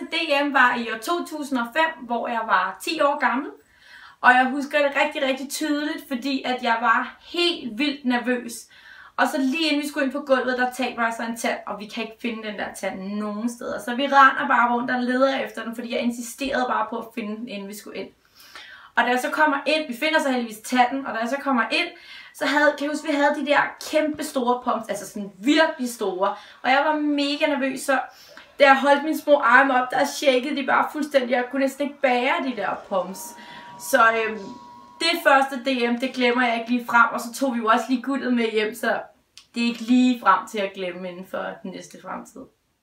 DM var i år 2005, hvor jeg var 10 år gammel. Og jeg husker det rigtig tydeligt, fordi at jeg var helt vildt nervøs. Og så lige inden vi skulle ind på gulvet, der taber jeg så en tand, og vi kan ikke finde den der tand nogen steder. Så vi render bare rundt og leder efter den, fordi jeg insisterede bare på at finde den, inden vi skulle ind. Og da jeg så kommer ind, vi finder så heldigvis tanden, og da jeg så kommer ind, så kan jeg huske, vi havde de der kæmpe store pumps, altså sådan virkelig store. Og jeg var mega nervøs, så da jeg holdt mine små arme op, der shakede de bare fuldstændig. Jeg kunne næsten ikke bære de der pumps. Så det første DM, det glemmer jeg ikke lige frem, og så tog vi jo også lige guldet med hjem, så det er ikke lige frem til at glemme inden for den næste fremtid.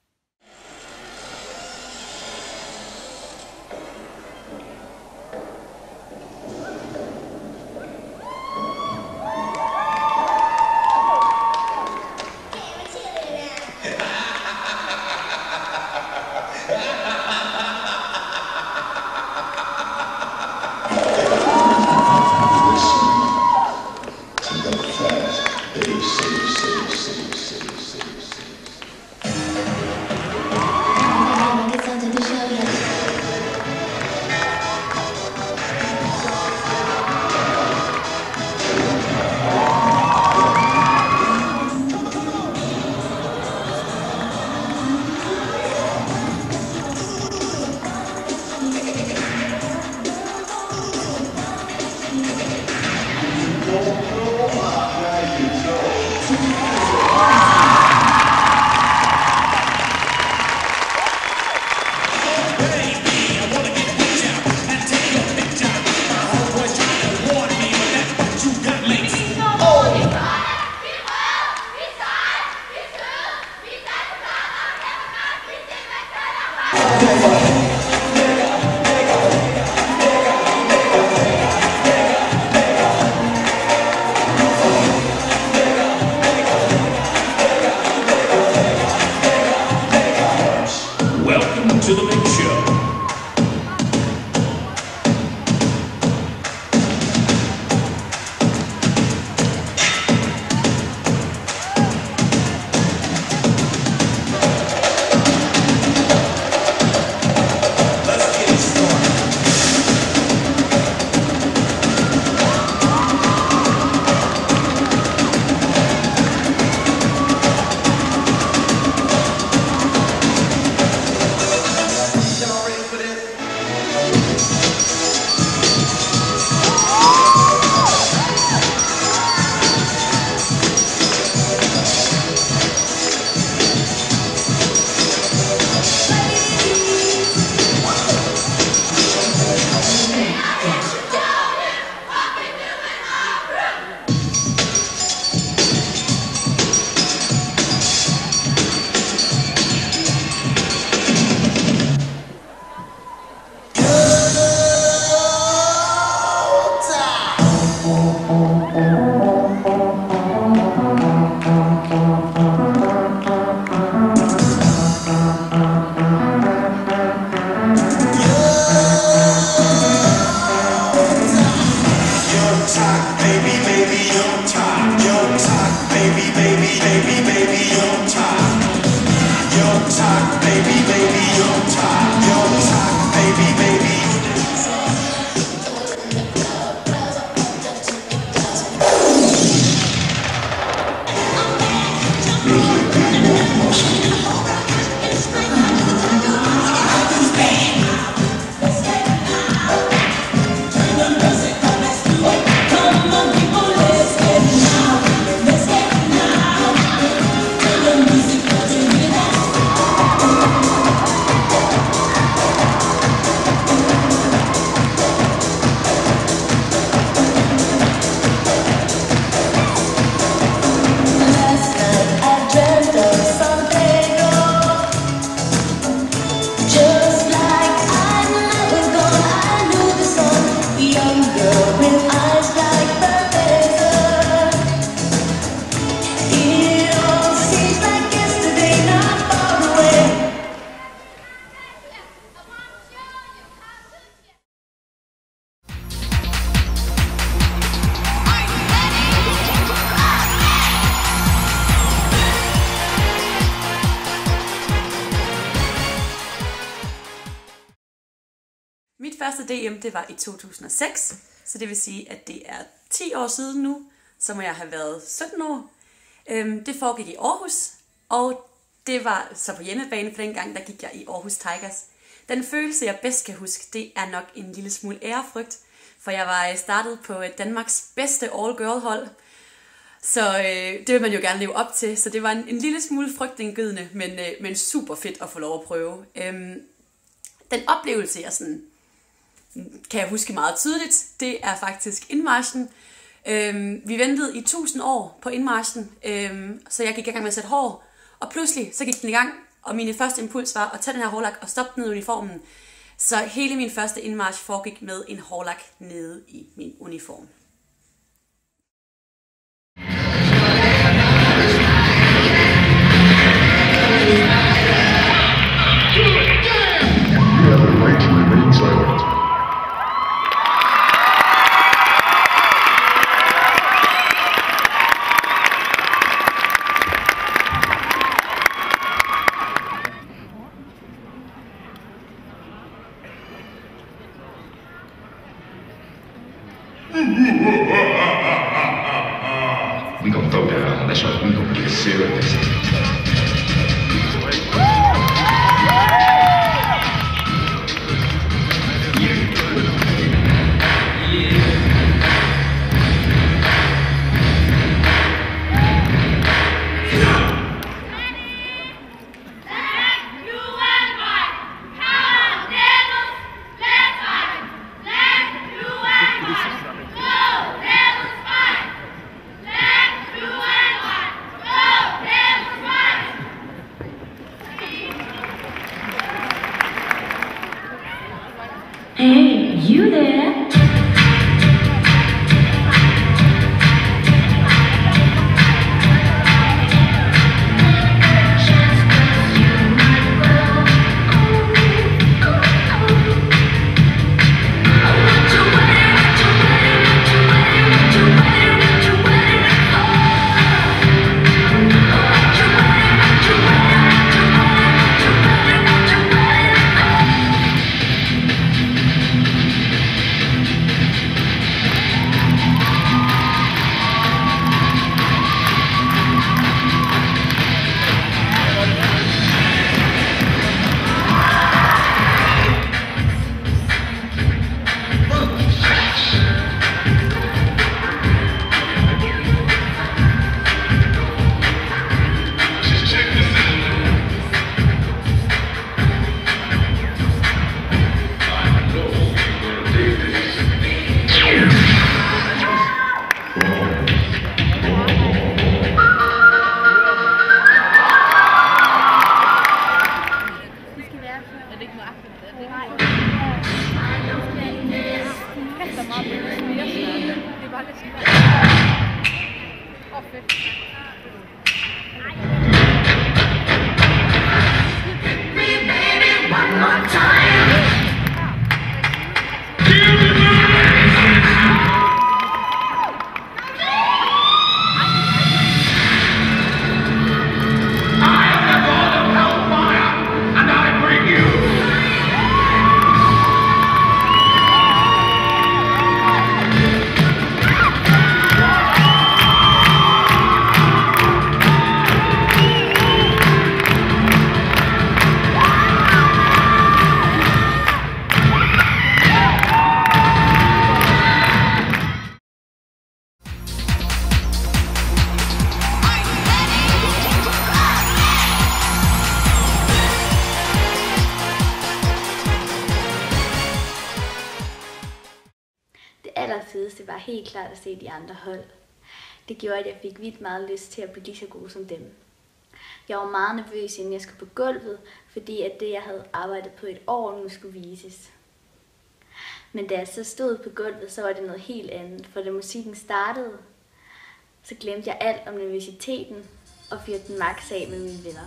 To the big show. første DM, det var i 2006, så det vil sige, at det er 10 år siden nu, så må jeg have været 17 år. Det foregik i Aarhus, og det var så på hjemmebane, for dengang der gik jeg i Aarhus Tigers. Den følelse, jeg bedst kan huske, det er nok en lille smule ærefrygt, for jeg var startet på Danmarks bedste all-girl-hold, så det vil man jo gerne leve op til, så det var en lille smule frygtindgydende, men super fedt at få lov at prøve. Den oplevelse, jeg sådan, kan jeg huske meget tydeligt, det er faktisk indmarchen. Vi ventede i 1000 år på indmarchen, så jeg gik i gang med at sætte hår, og pludselig så gik den i gang, og min første impuls var at tage den her hårlak og stoppe ned i uniformen. Så hele min første indmarch foregik med en hårlak nede i min uniform. We gon' throw down, that's right, we gon' get serious. Hey, you there? allerfedeste var helt klart at se de andre hold. Det gjorde, at jeg fik vildt meget lyst til at blive lige så god som dem. Jeg var meget nervøs, inden jeg skulle på gulvet, fordi at det, jeg havde arbejdet på et år, nu skulle vises. Men da jeg så stod på gulvet, så var det noget helt andet, for da musikken startede, så glemte jeg alt om nervøsiteten og fyrte den maks af med mine venner.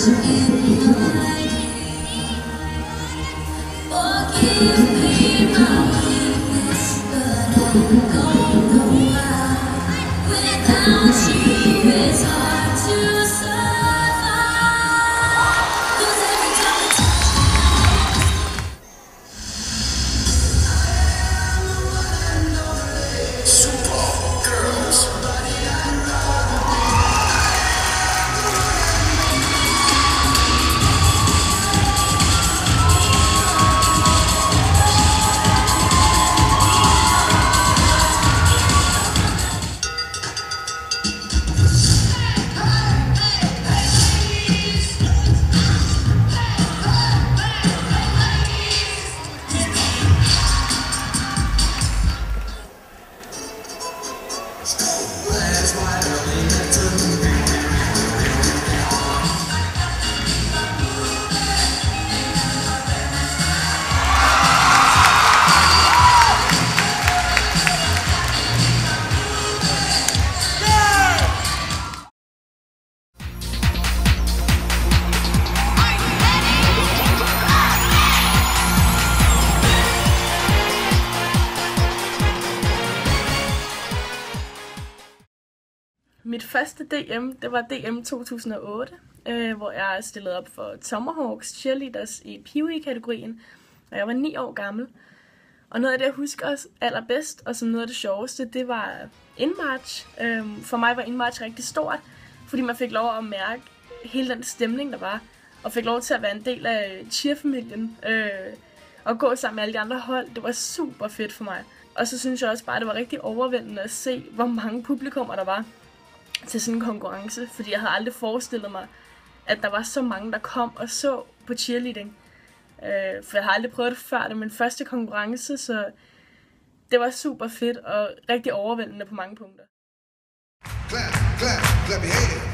Mit første DM, det var DM 2008, hvor jeg stillede op for Tomahawks Cheerleaders i PWE-kategorien, og jeg var 9 år gammel. Og noget af det, jeg husker også allerbedst, og som noget af det sjoveste, det var indmarch. For mig var indmarch rigtig stort, fordi man fik lov at mærke hele den stemning, der var, og fik lov til at være en del af cheerfamilien, og gå sammen med alle de andre hold. Det var super fedt for mig. Og så synes jeg også bare, at det var rigtig overvældende at se, hvor mange publikummer der var til sådan en konkurrence, fordi jeg havde aldrig forestillet mig, at der var så mange, der kom og så på cheerleading. For jeg har aldrig prøvet det før, det var min første konkurrence, så det var super fedt og rigtig overvældende på mange punkter. Clap, clap, clap your hands.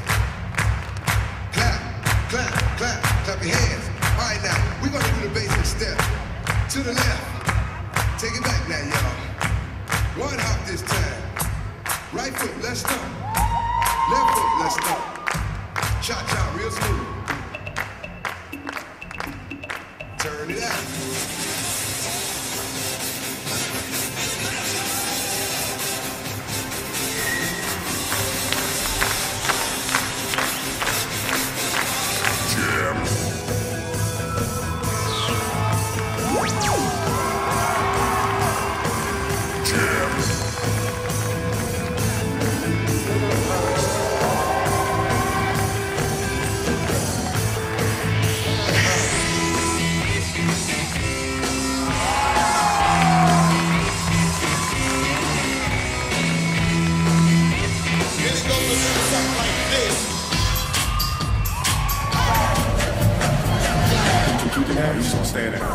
Clap, clap, clap, clap your hands. All right now, we're gonna do the basic step. To the left, take it back now, y'all. One hop this time. Right foot, let's stop. Left foot, let's stop. Cha-cha, real smooth. Turn it out. You just stand there.